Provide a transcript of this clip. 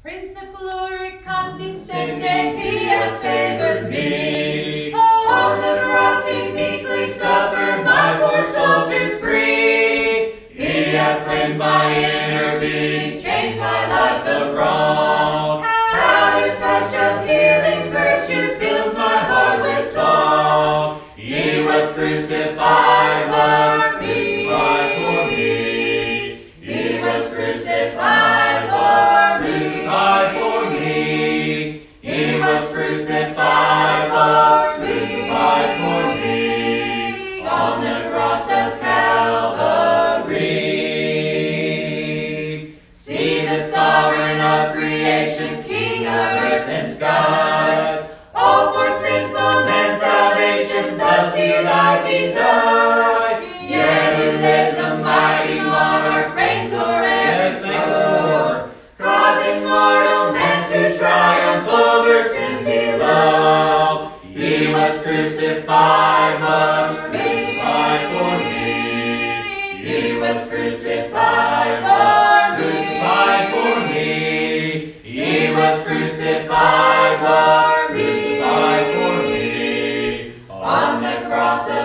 Prince of glory, condescending, he has favored me. On the cross he meekly suffered my poor soul to free. He has cleansed my inner being, changed my life of wrong. How is such a healing virtue fills my heart with song. He was crucified, was crucified for me. He was crucified for me. Crucified for me. He was crucified, was crucified for me. On the cross of Calvary. See the sovereign of creation, King of earth and skies. All for sinful man's salvation, thus he dies, he dies. Yet he lives a mighty monarch, reigns forevermore, causing mortal men to triumph over sin below. He was crucified for me. He was crucified for me. He was crucified for me. On the cross